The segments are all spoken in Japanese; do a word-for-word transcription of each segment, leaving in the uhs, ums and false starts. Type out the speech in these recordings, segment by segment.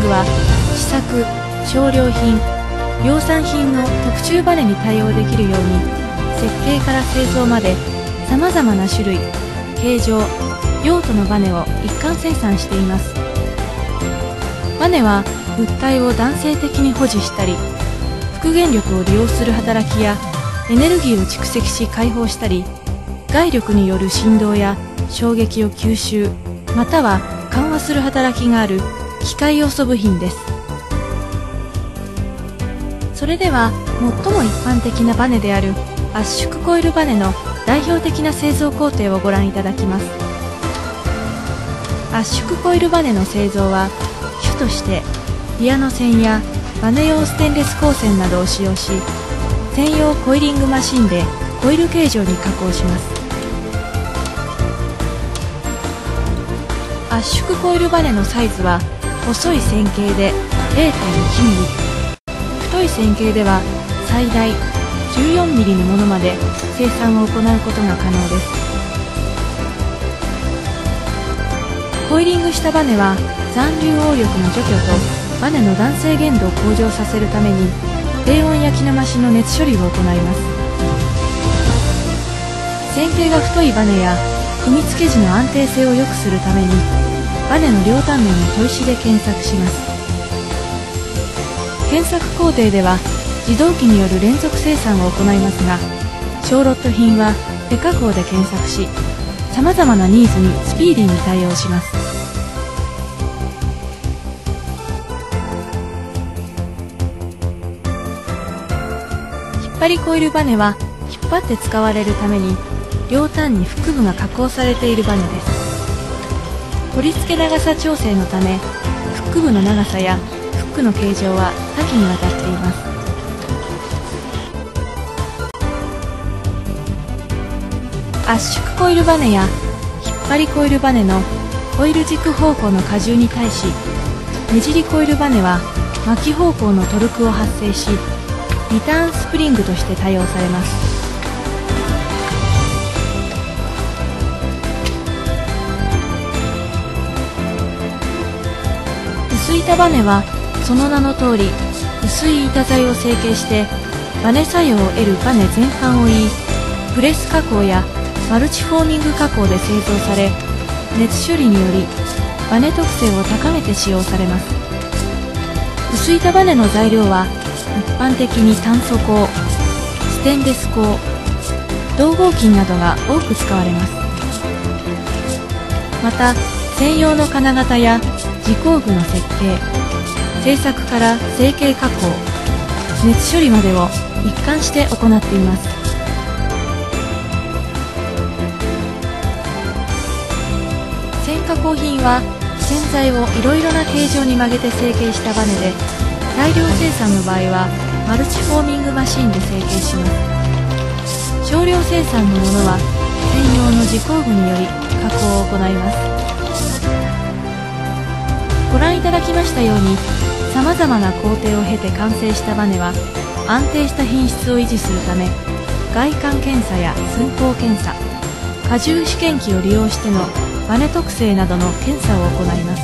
グは試作、少量品、量産品の特注バネに対応できるように設計から製造までさまざまな種類、形状、用途のバネを一貫生産しています。バネは物体を弾性的に保持したり、復元力を利用する働きやエネルギーを蓄積し解放したり、外力による振動や衝撃を吸収または緩和する働きがある機械要素部品です。それでは最も一般的なバネである圧縮コイルバネの代表的な製造工程をご覧いただきます。圧縮コイルバネの製造は主としてピアノ線やバネ用ステンレス鋼線などを使用し、専用コイリングマシンでコイル形状に加工します。圧縮コイルバネのサイズは細い線形で れいてんいちミリ、太い線形では最大じゅうよんミリのものまで生産を行うことが可能です。コイリングしたバネは残留応力の除去とバネの弾性限度を向上させるために低温焼きの増しの熱処理を行います。線形が太いバネや組み付け時の安定性を良くするためにバネの両端面を砥石で検索します。検索工程では自動機による連続生産を行いますが、小ロット品は手加工で検索し、さまざまなニーズにスピーディーに対応します。引っ張りコイルバネは引っ張って使われるために両端にフック部が加工されているバネです。取り付け長さ調整のためフック部の長さやフックの形状は多岐にわたっています。圧縮コイルバネや引っ張りコイルバネのコイル軸方向の荷重に対し、ねじりコイルバネは巻き方向のトルクを発生し、リターンスプリングとして多用されます。薄板バネはその名の通り薄い板材を成形してバネ作用を得るバネ全般を言い、プレス加工やマルチフォーミング加工で製造され、熱処理によりバネ特性を高めて使用されます。薄板バネの材料は一般的に炭素鋼、ステンレス鋼、銅合金などが多く使われます。また専用の金型や自工具の設計、製作から成形加工、熱処理までを一貫して行っています。線加工品は線材をいろいろな形状に曲げて成形したバネで、大量生産の場合はマルチフォーミングマシンで成形します。少量生産のものは専用の自工具により加工を行います。ご覧いただきましたように、さまざまな工程を経て完成したバネは安定した品質を維持するため、外観検査や寸法検査、荷重試験機を利用してのバネ特性などの検査を行います。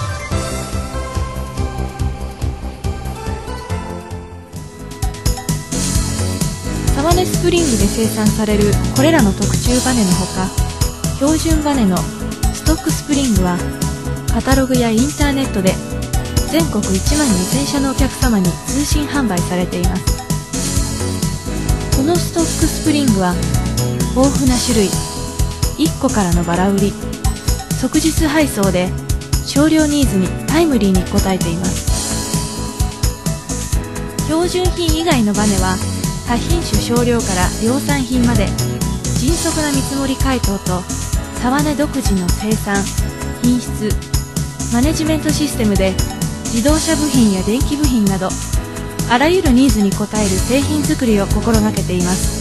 サバネスプリングで生産されるこれらの特注バネのほか、標準バネのストックスプリングはカタログやインターネットで全国いちまんにせんしゃのお客様に通信販売されています。このストックスプリングは豊富な種類、いっこからのバラ売り、即日配送で少量ニーズにタイムリーに応えています。標準品以外のバネは多品種少量から量産品まで迅速な見積もり回答とサバネ独自の生産、品質、マネジメントシステムで自動車部品や電気部品などあらゆるニーズに応える製品作りを心がけています。